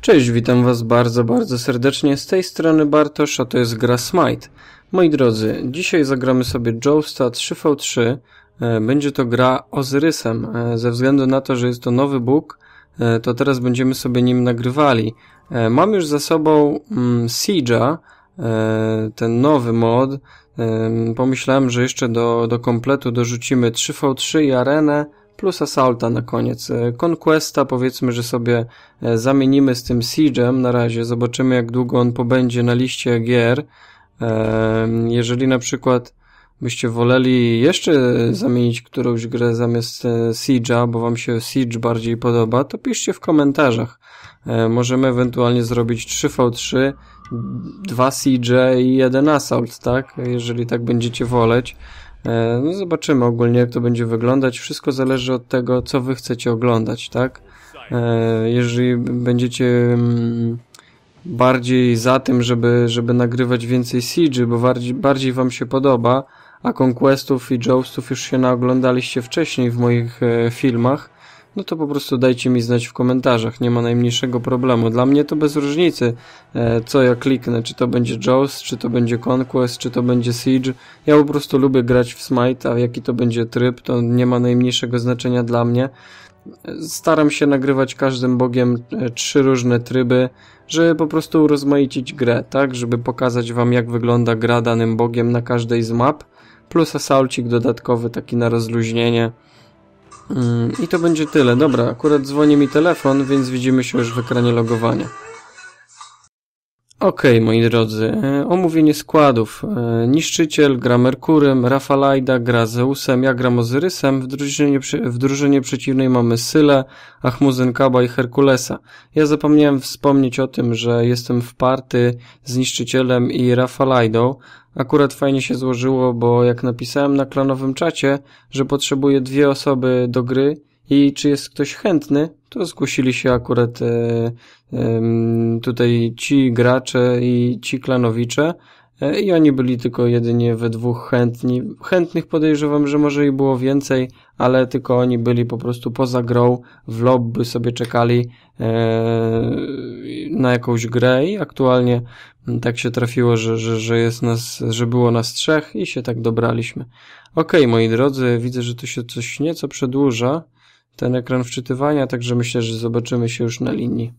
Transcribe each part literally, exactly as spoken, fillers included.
Cześć, witam was bardzo, bardzo serdecznie. Z tej strony Bartosz, a to jest gra Smite. Moi drodzy, dzisiaj zagramy sobie Jousta trzy V trzy. Będzie to gra Ozyrysem. Ze względu na to, że jest to nowy bóg, to teraz będziemy sobie nim nagrywali. Mam już za sobą Siege'a, ten nowy mod. Pomyślałem, że jeszcze do, do kompletu dorzucimy trzy V trzy i arenę, plus Assaulta na koniec. Conquesta powiedzmy, że sobie zamienimy z tym Siege'em na razie. Zobaczymy, jak długo on pobędzie na liście gier. Jeżeli na przykład byście woleli jeszcze zamienić którąś grę zamiast Siege'a, bo wam się Siege bardziej podoba, to piszcie w komentarzach. Możemy ewentualnie zrobić trzy V trzy, dwa Siege i jeden Assault, tak? Jeżeli tak będziecie woleć. No zobaczymy ogólnie, jak to będzie wyglądać. Wszystko zależy od tego, co wy chcecie oglądać, tak? Jeżeli będziecie bardziej za tym, żeby, żeby nagrywać więcej Siege, bo bardziej, bardziej wam się podoba, a Conquestów i Joustów już się naoglądaliście wcześniej w moich e, filmach, no to po prostu dajcie mi znać w komentarzach, nie ma najmniejszego problemu. Dla mnie to bez różnicy, e, co ja kliknę, czy to będzie Joust, czy to będzie Conquest, czy to będzie Siege. Ja po prostu lubię grać w Smite, a jaki to będzie tryb, to nie ma najmniejszego znaczenia dla mnie. Staram się nagrywać każdym bogiem e, trzy różne tryby, żeby po prostu urozmaicić grę, tak? Żeby pokazać wam, jak wygląda gra danym bogiem na każdej z map, plus assaulcik dodatkowy, taki na rozluźnienie. Mm, I to będzie tyle. Dobra, akurat dzwoni mi telefon, więc widzimy się już w ekranie logowania. Okej, okay, moi drodzy, omówienie składów. Niszczyciel gra Merkurym, Rafalaida gra Zeusem, ja gram Ozyrysem, w drużynie, w drużynie przeciwnej mamy Sylę, Ahmuzenkaba i Herkulesa. Ja zapomniałem wspomnieć o tym, że jestem w party z Niszczycielem i Rafalaidą. Akurat fajnie się złożyło, bo jak napisałem na klanowym czacie, że potrzebuję dwie osoby do gry i czy jest ktoś chętny, to zgłosili się akurat e, e, tutaj ci gracze i ci klanowicze e, i oni byli tylko jedynie we dwóch chętni. Chętnych podejrzewam, że może i było więcej, ale tylko oni byli po prostu poza grą, w lobby sobie czekali e, na jakąś grę i aktualnie tak się trafiło, że, że, że jest nas, że było nas trzech i się tak dobraliśmy. Okej, okay, moi drodzy, widzę, że tu się coś nieco przedłuża, ten ekran wczytywania, także myślę, że zobaczymy się już na linii.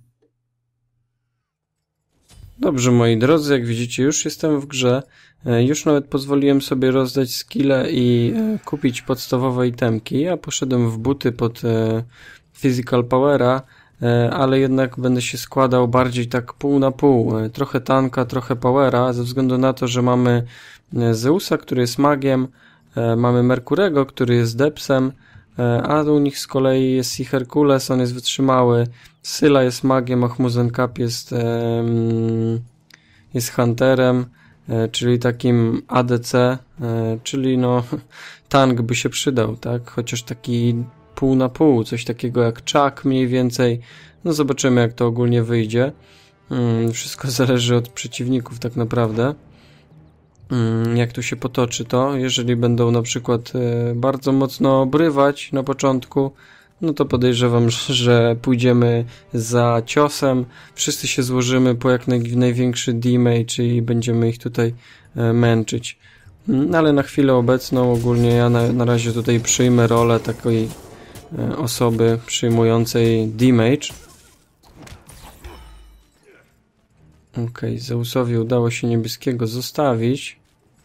Dobrze, moi drodzy, jak widzicie, już jestem w grze. Już nawet pozwoliłem sobie rozdać skille i kupić podstawowe itemki. Ja poszedłem w buty pod Physical Powera, ale jednak będę się składał bardziej tak pół na pół. Trochę tanka, trochę powera, ze względu na to, że mamy Zeusa, który jest magiem, mamy Merkurego, który jest depsem, a u nich z kolei jest i Herkules, on jest wytrzymały, Syla jest magiem, Ahmuzenkab jest, um, jest hunterem, e, czyli takim A D C, e, czyli no tank by się przydał, tak? Chociaż taki pół na pół, coś takiego jak Chuck mniej więcej. No zobaczymy, jak to ogólnie wyjdzie. Um, wszystko zależy od przeciwników tak naprawdę. Jak tu się potoczy to, jeżeli będą na przykład e, bardzo mocno obrywać na początku, no to podejrzewam, że pójdziemy za ciosem, wszyscy się złożymy po jak naj, największy damage i będziemy ich tutaj e, męczyć. No, ale na chwilę obecną ogólnie ja na, na razie tutaj przyjmę rolę takiej e, osoby przyjmującej damage. Okej, okay, Zeusowi udało się niebieskiego zostawić.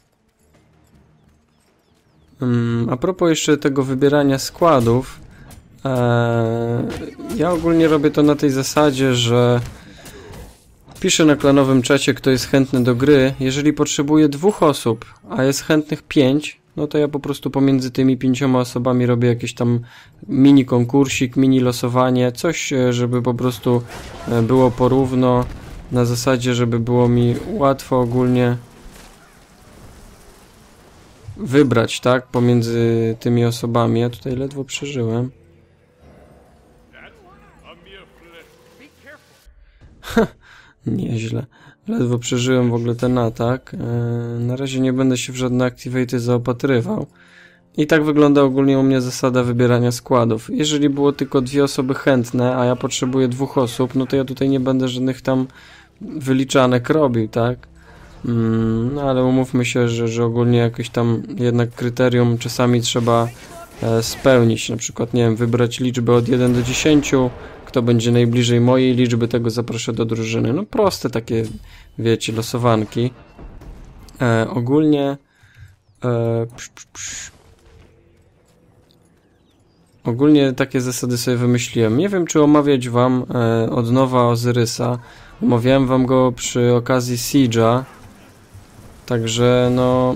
Um, a propos jeszcze tego wybierania składów, e, ja ogólnie robię to na tej zasadzie, że piszę na klanowym czacie, kto jest chętny do gry. Jeżeli potrzebuję dwóch osób, a jest chętnych pięć, no to ja po prostu pomiędzy tymi pięcioma osobami robię jakiś tam mini konkursik, mini losowanie, coś, żeby po prostu było porówno. Na zasadzie, żeby było mi łatwo ogólnie wybrać, tak, pomiędzy tymi osobami. Ja tutaj ledwo przeżyłem. Nieźle. Ledwo przeżyłem w ogóle ten atak. Na razie nie będę się w żadne activaty zaopatrywał. I tak wygląda ogólnie u mnie zasada wybierania składów. Jeżeli było tylko dwie osoby chętne, a ja potrzebuję dwóch osób, no to ja tutaj nie będę żadnych tam wyliczanek robił, tak? Mm, no ale umówmy się, że, że ogólnie jakieś tam jednak kryterium czasami trzeba e, spełnić. Na przykład, nie wiem, wybrać liczbę od jeden do dziesięciu. Kto będzie najbliżej mojej liczby, tego zaproszę do drużyny. No proste takie, wiecie, losowanki. E, ogólnie e, psz, psz, psz. Ogólnie takie zasady sobie wymyśliłem. Nie wiem, czy omawiać wam e, od nowa Ozyrysa. Omawiałem wam go przy okazji Siege'a. Także no...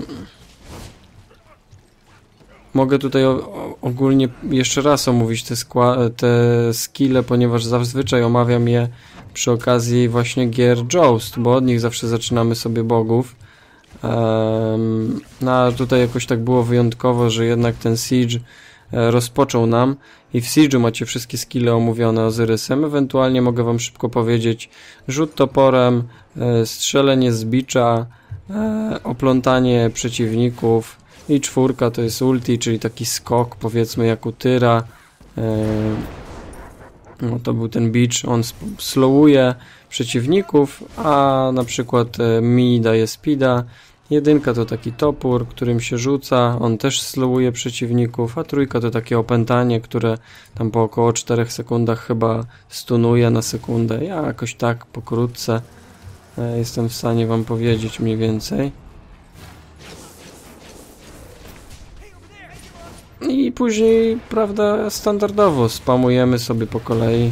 Mogę tutaj o, o, ogólnie jeszcze raz omówić te, te skille, ponieważ zazwyczaj omawiam je przy okazji właśnie gier Joust, bo od nich zawsze zaczynamy sobie bogów. Um, no a tutaj jakoś tak było wyjątkowo, że jednak ten Siege e, rozpoczął nam i w Siege'u macie wszystkie skille omówione Ozyrysem. Ewentualnie mogę wam szybko powiedzieć rzut toporem, e, strzelenie z bicza, e, oplątanie przeciwników. I czwórka to jest ulti, czyli taki skok, powiedzmy, jak u Tyra. No to był ten beach, on slowuje przeciwników, a na przykład mi daje speeda. Jedynka to taki topór, którym się rzuca, on też slowuje przeciwników, a trójka to takie opętanie, które tam po około czterech sekundach chyba stunuje na sekundę. Ja jakoś tak pokrótce jestem w stanie wam powiedzieć mniej więcej. I później, prawda, standardowo spamujemy sobie po kolei.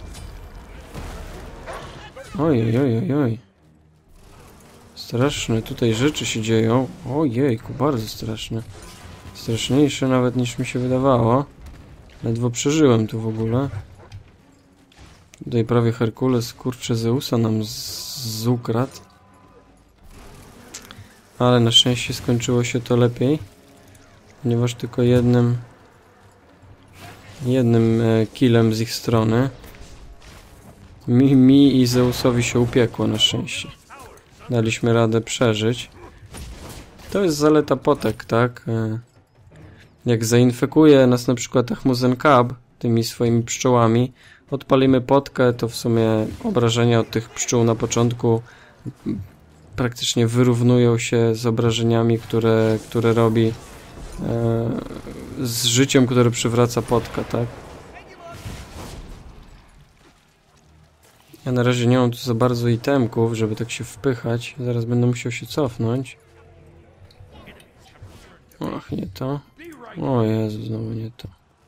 Oj, oj, oj, oj. Straszne tutaj rzeczy się dzieją. Ojejku, bardzo straszne. Straszniejsze nawet niż mi się wydawało. Ledwo przeżyłem tu w ogóle. Tutaj prawie Herkules, kurczę, Zeusa nam z ukradł. Ale na szczęście skończyło się to lepiej. Ponieważ tylko jednym jednym e, killem z ich strony mi, mi i Zeusowi się upiekło na szczęście. Daliśmy radę przeżyć. To jest zaleta potek, tak? E, jak zainfekuje nas na przykład Ahmuzen Kab tymi swoimi pszczołami, odpalimy potkę, to w sumie obrażenia od tych pszczół na początku praktycznie wyrównują się z obrażeniami, które, które robi z życiem, które przywraca potka, tak? Ja na razie nie mam tu za bardzo itemków, żeby tak się wpychać. Zaraz będę musiał się cofnąć. Ach, nie to. O Jezu, znowu nie to.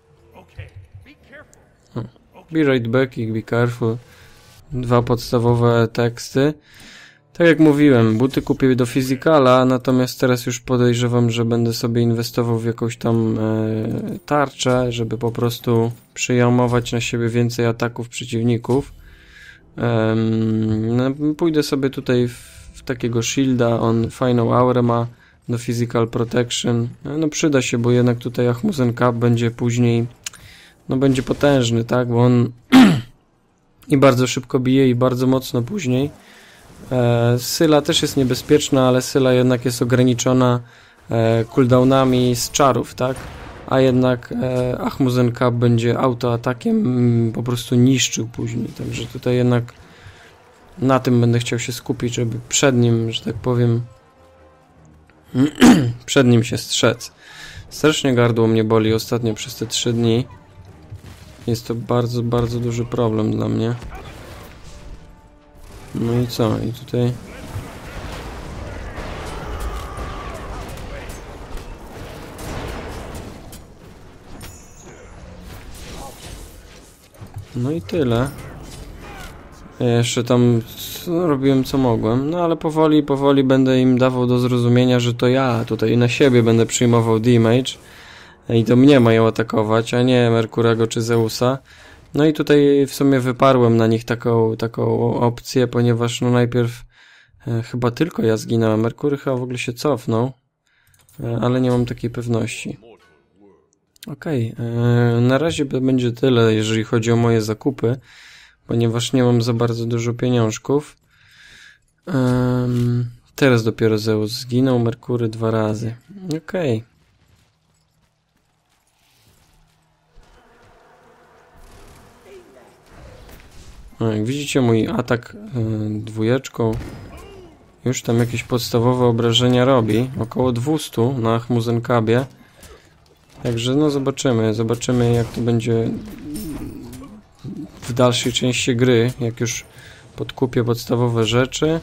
O. Be right back i be careful. Dwa podstawowe teksty. Tak jak mówiłem, buty kupię do Physicala, natomiast teraz już podejrzewam, że będę sobie inwestował w jakąś tam e, tarczę, żeby po prostu przyjmować na siebie więcej ataków przeciwników. E, no, pójdę sobie tutaj w, w takiego shielda, on fajną aurę ma do Physical Protection. No przyda się, bo jednak tutaj Ahmuzen Kab będzie później, no będzie potężny, tak, bo on i bardzo szybko bije i bardzo mocno później. E, Syla też jest niebezpieczna, ale Syla jednak jest ograniczona e, cooldownami z czarów, tak? A jednak e, Ahmuzen Kab będzie autoatakiem, mm, po prostu niszczył później, także tutaj jednak na tym będę chciał się skupić, żeby przed nim, że tak powiem, przed nim się strzec. Strasznie gardło mnie boli ostatnio przez te trzy dni. Jest to bardzo, bardzo duży problem dla mnie. No i co? I tutaj... No i tyle. Ja jeszcze tam no, robiłem co mogłem, no ale powoli, powoli będę im dawał do zrozumienia, że to ja tutaj na siebie będę przyjmował damage i to mnie mają atakować, a nie Merkurego czy Zeusa. No i tutaj w sumie wyparłem na nich taką, taką opcję, ponieważ no najpierw e, chyba tylko ja zginąłem. Merkury chyba w ogóle się cofnął, e, ale nie mam takiej pewności. Okej, okay. Na razie będzie tyle, jeżeli chodzi o moje zakupy, ponieważ nie mam za bardzo dużo pieniążków. Um, teraz dopiero Zeus zginął, Merkury dwa razy. Okej. Okay. No, jak widzicie, mój atak yy, dwójeczką już tam jakieś podstawowe obrażenia robi. Około dwieście na Ahmusenkabie. Także no zobaczymy, zobaczymy jak to będzie w dalszej części gry, jak już podkupię podstawowe rzeczy.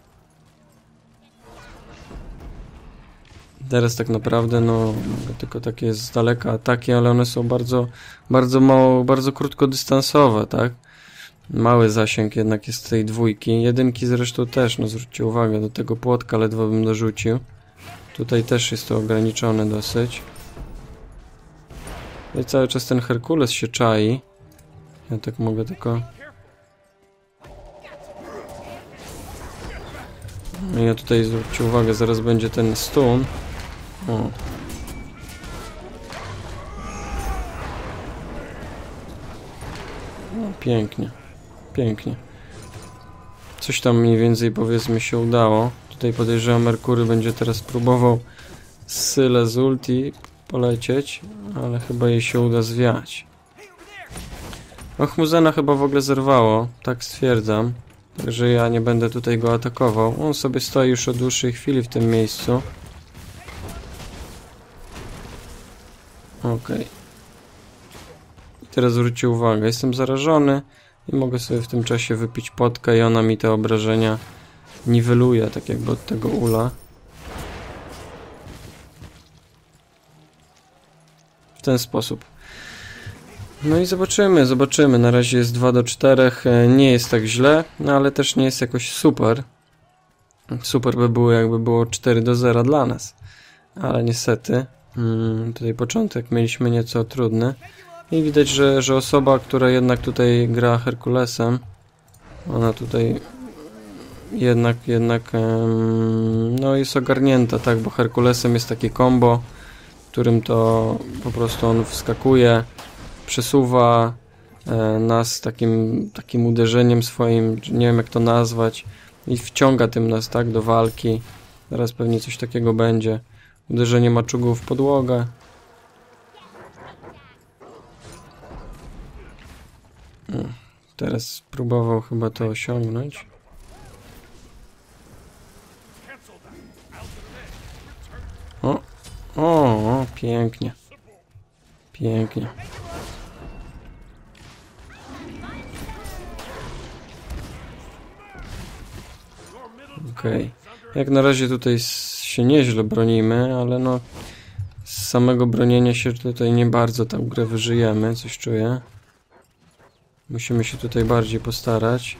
Teraz tak naprawdę no tylko takie z daleka ataki, ale one są bardzo, bardzo mało, bardzo krótkodystansowe, tak? Mały zasięg jednak jest tej dwójki. Jedynki zresztą też, no zwróćcie uwagę, do tego płotka ledwo bym dorzucił. Tutaj też jest to ograniczone dosyć. No i cały czas ten Herkules się czai. Ja tak mogę tylko... No ja tutaj, zwróćcie uwagę, zaraz będzie ten stun. O. No, pięknie. Pięknie. Coś tam mniej więcej, powiedzmy, się udało. Tutaj podejrzewam, Merkury będzie teraz próbował z Syle z ulti polecieć, ale chyba jej się uda zwiać. Ahmusena chyba w ogóle zerwało, tak stwierdzam. Także ja nie będę tutaj go atakował. On sobie stoi już od dłuższej chwili w tym miejscu. Okej. Okay. Teraz zwróćcie uwagę, jestem zarażony i mogę sobie w tym czasie wypić potkę i ona mi te obrażenia niweluje, tak jakby od tego ula. W ten sposób. No i zobaczymy, zobaczymy. Na razie jest dwa do czterech, nie jest tak źle, no ale też nie jest jakoś super. Super by było, jakby było cztery do zera dla nas. Ale niestety, hmm, tutaj początek mieliśmy nieco trudny. I widać, że, że osoba, która jednak tutaj gra Herkulesem, ona tutaj jednak, jednak um, no jest ogarnięta, tak, bo Herkulesem jest takie combo, którym to po prostu on wskakuje, przesuwa e, nas takim, takim uderzeniem swoim, nie wiem jak to nazwać, i wciąga tym nas, tak, do walki. Teraz pewnie coś takiego będzie. Uderzenie maczugą w podłogę. Hmm. Teraz próbował chyba to osiągnąć. O, o, o, pięknie. Pięknie. Okej. Okay. Jak na razie tutaj się nieźle bronimy, ale no z samego bronienia się tutaj nie bardzo tę grę wyżyjemy, coś czuję. Musimy się tutaj bardziej postarać.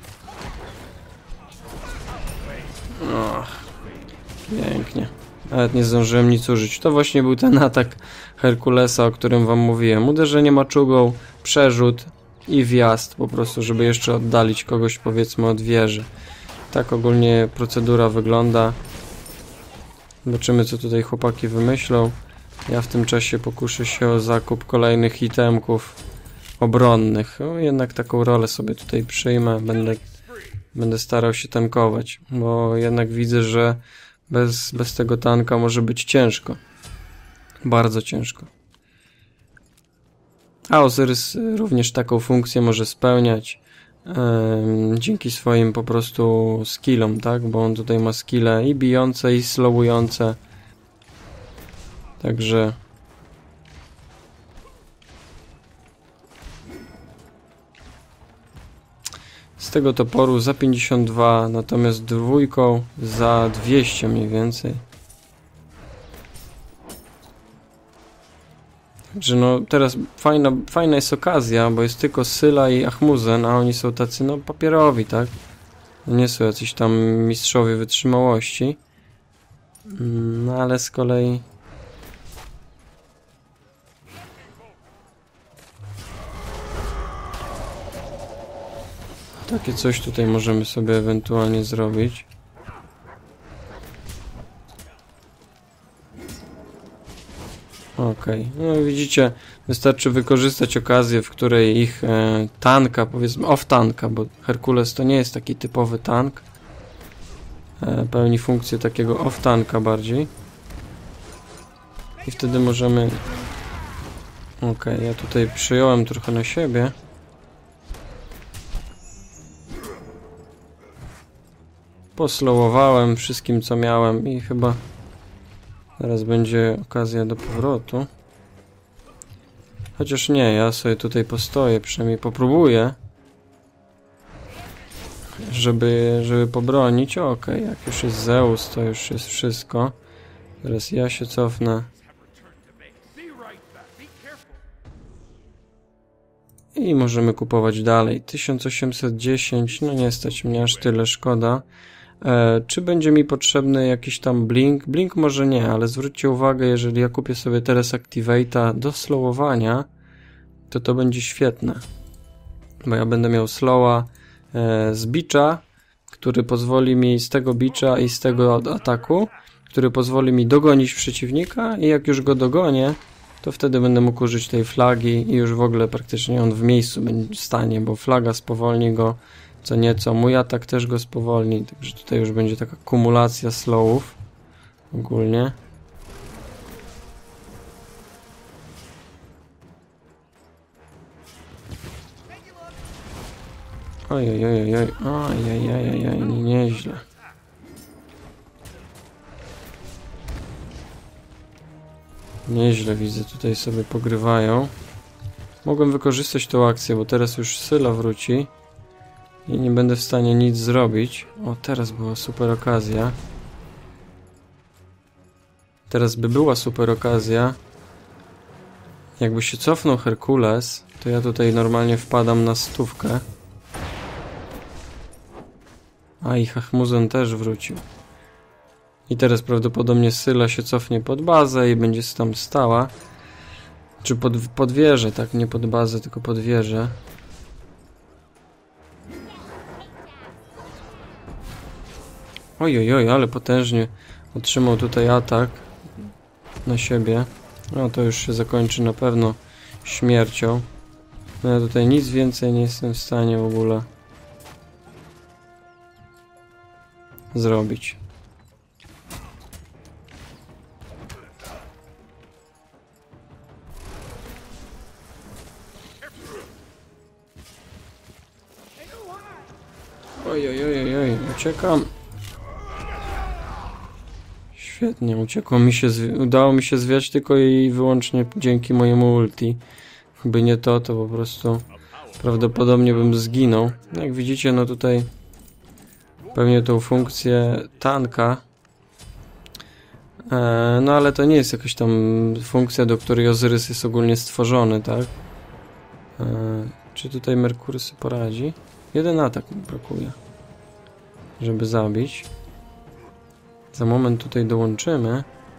O, pięknie. Nawet nie zdążyłem nic użyć. To właśnie był ten atak Herkulesa, o którym wam mówiłem. Uderzenie maczugą, przerzut i wjazd po prostu, żeby jeszcze oddalić kogoś, powiedzmy, od wieży. Tak ogólnie procedura wygląda. Zobaczymy, co tutaj chłopaki wymyślą. Ja w tym czasie pokuszę się o zakup kolejnych itemków obronnych. O, jednak taką rolę sobie tutaj przyjmę. Będę, będę starał się tankować, bo jednak widzę, że bez, bez tego tanka może być ciężko. Bardzo ciężko. A Ozyrys również taką funkcję może spełniać yy, dzięki swoim po prostu skillom, tak? Bo on tutaj ma skille i bijące, i slowujące. Także z tego toporu za pięćdziesiąt dwa, natomiast dwójką za dwieście mniej więcej. Także no teraz fajna, fajna jest okazja, bo jest tylko Syla i Ahmusen, a oni są tacy no papierowi, tak? Nie są jacyś tam mistrzowie wytrzymałości. No ale z kolei takie coś tutaj możemy sobie ewentualnie zrobić. Okej, okay. No widzicie, wystarczy wykorzystać okazję, w której ich e, tanka, powiedzmy off-tanka, bo Herkules to nie jest taki typowy tank. E, pełni funkcję takiego off-tanka bardziej. I wtedy możemy... Okej, okay, ja tutaj przyjąłem trochę na siebie. poslowowałem wszystkim co miałem i chyba teraz będzie okazja do powrotu. Chociaż nie, ja sobie tutaj postoję, przynajmniej popróbuję. Żeby, żeby pobronić. Okej, okay, jak już jest Zeus, to już jest wszystko. Teraz ja się cofnę. I możemy kupować dalej. tysiąc osiemset dziesięć, no nie stać mnie aż tyle, szkoda. E, czy będzie mi potrzebny jakiś tam blink? Blink może nie, ale zwróćcie uwagę, jeżeli ja kupię sobie teraz Activate'a do slowowania, to to będzie świetne. Bo ja będę miał slowa e, z bicza, który pozwoli mi z tego bicza i z tego ataku, który pozwoli mi dogonić przeciwnika i jak już go dogonię, to wtedy będę mógł użyć tej flagi i już w ogóle praktycznie on w miejscu będzie stanie, bo flaga spowolni go co nieco. Mój atak też go spowolni, także tutaj już będzie taka kumulacja slowów ogólnie. Ojej, ojej, ojej, ojej, ojej, ojej, nieźle. Nieźle widzę, tutaj sobie pogrywają. Mogłem wykorzystać tą akcję, bo teraz już Syla wróci i nie będę w stanie nic zrobić. O, teraz była super okazja. Teraz by była super okazja. Jakby się cofnął Herkules, to ja tutaj normalnie wpadam na stówkę. A i Hachmuzen też wrócił. I teraz prawdopodobnie Syla się cofnie pod bazę i będzie tam stała. Czy pod, pod wieżę, tak? Nie pod bazę, tylko pod wieżę. Ojoj, oj, ale potężnie otrzymał tutaj atak na siebie. No to już się zakończy na pewno śmiercią. No ja tutaj nic więcej nie jestem w stanie w ogóle zrobić. Ojej, ojej, oj, uciekam. Świetnie, uciekło mi się, udało mi się zwiać tylko i wyłącznie dzięki mojemu ulti. Gdyby nie to, to po prostu prawdopodobnie bym zginął. Jak widzicie, no tutaj pewnie tą funkcję tanka. E, no ale to nie jest jakaś tam funkcja, do której Ozyrys jest ogólnie stworzony, tak? E, czy tutaj Merkury sobie poradzi? Jeden atak mi brakuje, żeby zabić. Za moment tutaj dołączymy.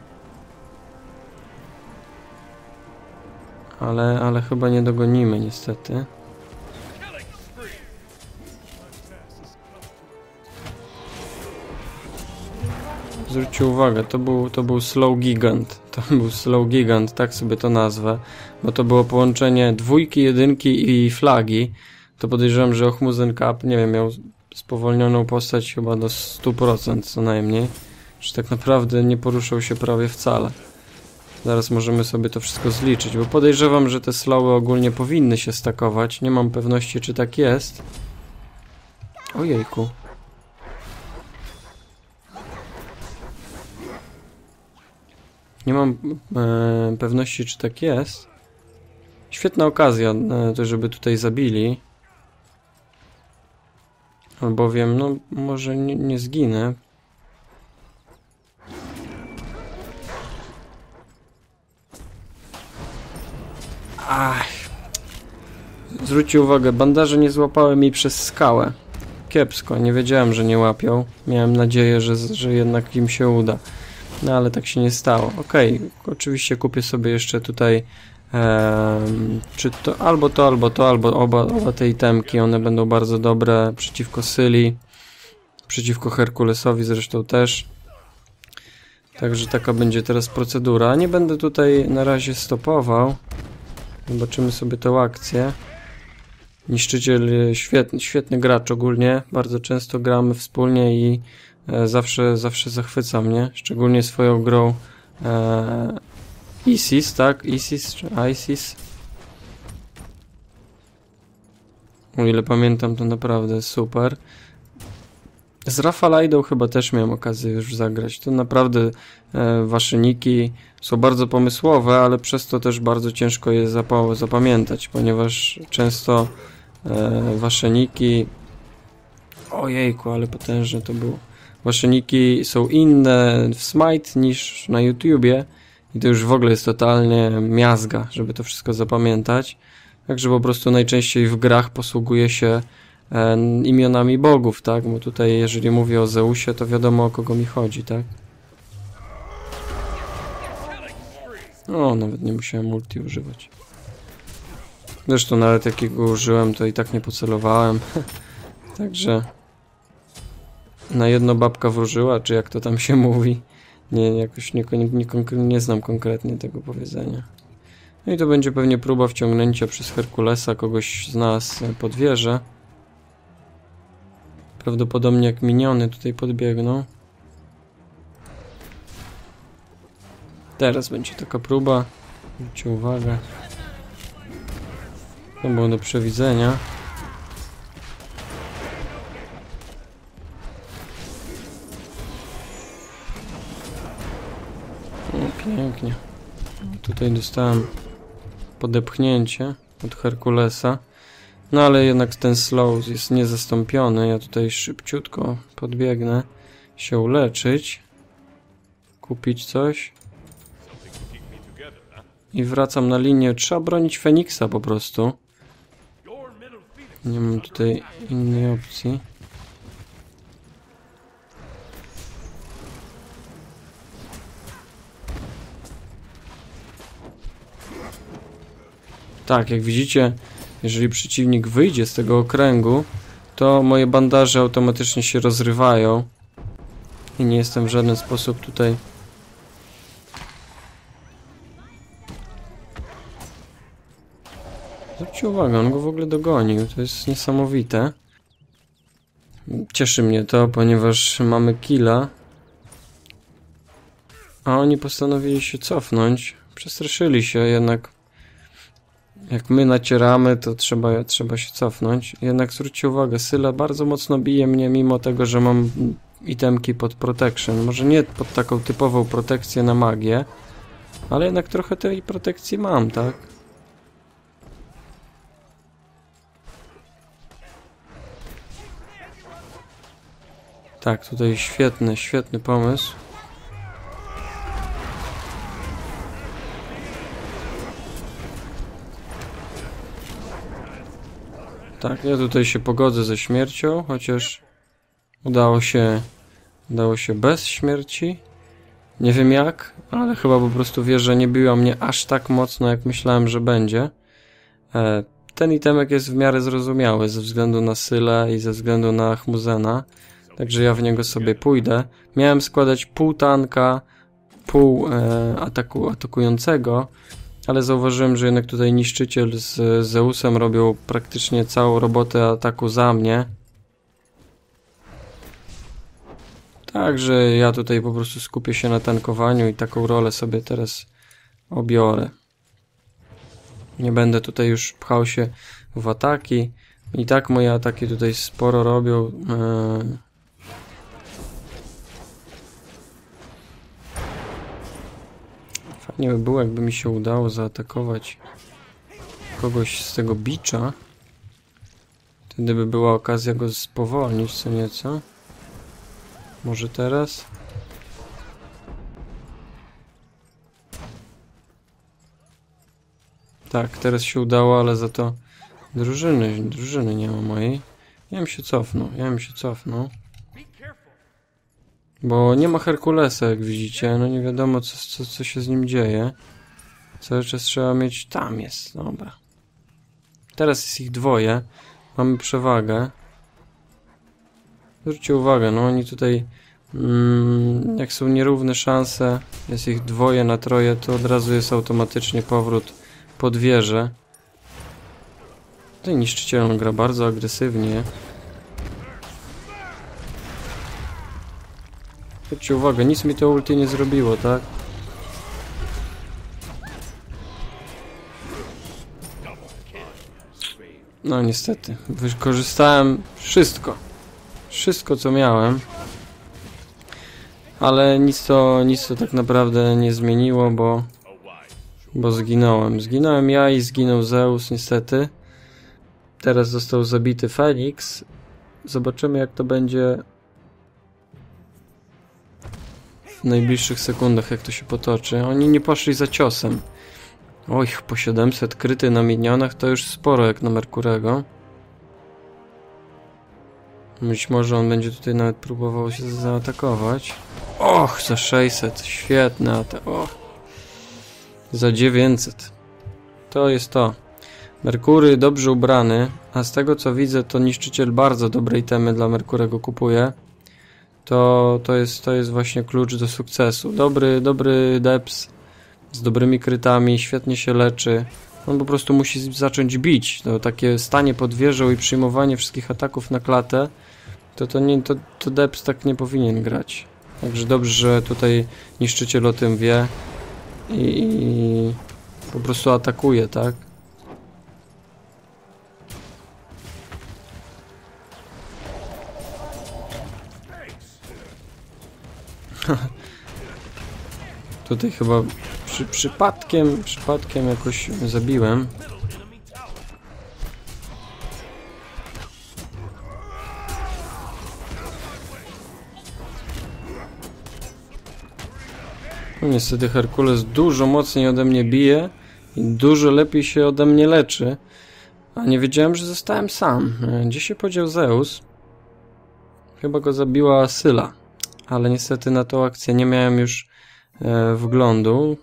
Ale, ale chyba nie dogonimy niestety. Zwróćcie uwagę, to był, to był Slow Gigant. To był Slow Gigant, tak sobie to nazwę. Bo to było połączenie dwójki, jedynki i flagi. To podejrzewam, że Hachmuzen Cap, nie wiem, miał spowolnioną postać chyba do stu procent co najmniej. Że tak naprawdę nie poruszał się prawie wcale. Zaraz możemy sobie to wszystko zliczyć, bo podejrzewam, że te slowy ogólnie powinny się stakować. Nie mam pewności, czy tak jest. Ojejku. Nie mam e, pewności, czy tak jest. Świetna okazja, e, to żeby tutaj zabili. Albowiem, no, może nie, nie zginę. Ach. Zwróćcie uwagę, bandaże nie złapały mi przez skałę. Kiepsko, nie wiedziałem, że nie łapią. Miałem nadzieję, że, że jednak im się uda. No ale tak się nie stało. Okej, okay. Oczywiście kupię sobie jeszcze tutaj um, czy to albo to, albo to, albo oba, oba te itemki. One będą bardzo dobre przeciwko Syli, przeciwko Herkulesowi zresztą też. Także taka będzie teraz procedura. Nie będę tutaj na razie stopował. Zobaczymy sobie tę akcję. Niszczyciel świetny, świetny gracz ogólnie. Bardzo często gramy wspólnie i e, zawsze, zawsze zachwyca mnie. Szczególnie swoją grą e, Isis, tak? Isis czy Isis? O ile pamiętam, to naprawdę super. Z Rafalaidą chyba też miałem okazję już zagrać. To naprawdę e, wasze niki są bardzo pomysłowe, ale przez to też bardzo ciężko je zapa zapamiętać, ponieważ często e, wasze niki... Ojejku, ale potężne to było. Wasze niki są inne w Smite niż na YouTubie i to już w ogóle jest totalnie miazga, żeby to wszystko zapamiętać. Także po prostu najczęściej w grach posługuje się e, imionami bogów, tak? Bo tutaj jeżeli mówię o Zeusie, to wiadomo, o kogo mi chodzi, tak? O, nawet nie musiałem multi używać. Zresztą nawet jakiego użyłem, to i tak nie pocelowałem. Także na jedno babka wróżyła, czy jak to tam się mówi. Nie, jakoś nie, nie, nie, nie znam konkretnie tego powiedzenia. No i to będzie pewnie próba wciągnięcia przez Herkulesa kogoś z nas pod wieżę. Prawdopodobnie jak miniony tutaj podbiegną. Teraz będzie taka próba. Zwróćcie uwagę. To było do przewidzenia. O, pięknie. Tutaj dostałem podepchnięcie od Herkulesa. No ale jednak ten slow jest niezastąpiony. Ja tutaj szybciutko podbiegnę się uleczyć. Kupić coś. I wracam na linię. Trzeba bronić Feniksa po prostu. Nie mam tutaj innej opcji. Tak, jak widzicie, jeżeli przeciwnik wyjdzie z tego okręgu, to moje bandaże automatycznie się rozrywają. I nie jestem w żaden sposób tutaj... Zwróćcie uwagę, on go w ogóle dogonił. To jest niesamowite. Cieszy mnie to, ponieważ mamy killa. A oni postanowili się cofnąć. Przestraszyli się, jednak jak my nacieramy, to trzeba, trzeba się cofnąć. Jednak zwróćcie uwagę, Syla bardzo mocno bije mnie, mimo tego, że mam itemki pod protection. Może nie pod taką typową protekcję na magię, ale jednak trochę tej protekcji mam, tak? Tak, tutaj świetny, świetny pomysł. Tak, ja tutaj się pogodzę ze śmiercią, chociaż udało się, udało się bez śmierci. Nie wiem jak, ale chyba po prostu wieża nie biła mnie aż tak mocno, jak myślałem, że będzie. E, ten itemek jest w miarę zrozumiały ze względu na Sylę i ze względu na Hmuzena. Także ja w niego sobie pójdę. Miałem składać pół tanka, pół e, ataku atakującego, ale zauważyłem, że jednak tutaj niszczyciel z Zeusem robią praktycznie całą robotę ataku za mnie. Także ja tutaj po prostu skupię się na tankowaniu i taką rolę sobie teraz obiorę. Nie będę tutaj już pchał się w ataki. I tak moje ataki tutaj sporo robią. Eee... Fajnie by było, jakby mi się udało zaatakować kogoś z tego bicza. Wtedy by była okazja go spowolnić co nieco. Może teraz? Tak, teraz się udało, ale za to drużyny, drużyny nie ma mojej. Ja bym się cofnął, ja bym się cofnął. Bo nie ma Herkulesa, jak widzicie, no nie wiadomo co, co, co się z nim dzieje. Cały czas trzeba mieć... Tam jest, dobra. Teraz jest ich dwoje. Mamy przewagę. Zwróćcie uwagę, no oni tutaj... Mm, jak są nierówne szanse, jest ich dwoje na troje, to od razu jest automatycznie powrót pod wieżę. Tutaj niszczyciel on gra bardzo agresywnie. Zwróćcie uwagę, nic mi to ulti nie zrobiło, tak? No niestety, wykorzystałem wszystko. wszystko co miałem. Ale nic to, nic to tak naprawdę nie zmieniło, bo, bo zginąłem. Zginąłem ja i zginął Zeus niestety. Teraz został zabity Feniks. Zobaczymy jak to będzie w najbliższych sekundach, jak to się potoczy. Oni nie poszli za ciosem. Oj, po siedemset kryty na minionach to już sporo jak na Merkurego. Być może on będzie tutaj nawet próbował się zaatakować. Och, za sześćset. Świetne atak. Och. Za dziewięćset. To jest to. Merkury dobrze ubrany, a z tego co widzę, to niszczyciel bardzo dobre itemy dla Merkurego kupuje. To, to, jest, to jest właśnie klucz do sukcesu. Dobry, dobry deps z dobrymi krytami, świetnie się leczy. On po prostu musi zacząć bić. To takie stanie pod wieżą i przyjmowanie wszystkich ataków na klatę, to, to, nie, to, to deps tak nie powinien grać. Także dobrze, że tutaj niszczyciel o tym wie i, i po prostu atakuje, tak? Tutaj chyba przy, przypadkiem, przypadkiem jakoś zabiłem. No, niestety Herkules dużo mocniej ode mnie bije i dużo lepiej się ode mnie leczy. A nie wiedziałem, że zostałem sam. Gdzie się podział Zeus? Chyba go zabiła Syla. Ale niestety na tą akcję nie miałem już e, wglądu.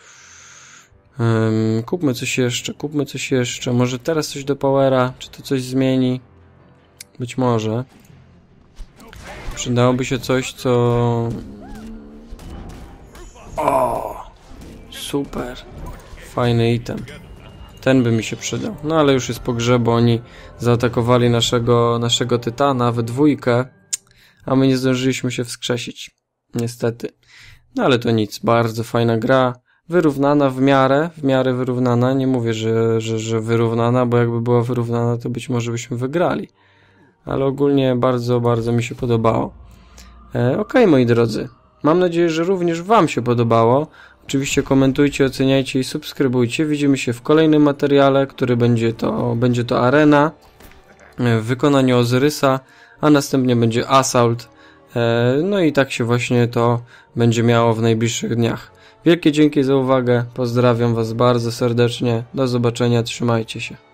Um, kupmy coś jeszcze, kupmy coś jeszcze. Może teraz coś do Powera, czy to coś zmieni? Być może. Przydałoby się coś, co... O, super. Fajny item. Ten by mi się przydał. No ale już jest po grze, bo oni zaatakowali naszego, naszego Tytana we dwójkę. A my nie zdążyliśmy się wskrzesić. Niestety. No ale to nic. Bardzo fajna gra. Wyrównana w miarę. W miarę wyrównana. Nie mówię, że, że, że wyrównana, bo jakby była wyrównana, to być może byśmy wygrali. Ale ogólnie bardzo, bardzo mi się podobało. E, Okej, okay, moi drodzy. Mam nadzieję, że również wam się podobało. Oczywiście komentujcie, oceniajcie i subskrybujcie. Widzimy się w kolejnym materiale, który będzie to, będzie to Arena w wykonaniu Ozyrysa, a następnie będzie Assault. No i tak się właśnie to będzie miało w najbliższych dniach. Wielkie dzięki za uwagę, pozdrawiam was bardzo serdecznie, do zobaczenia, trzymajcie się.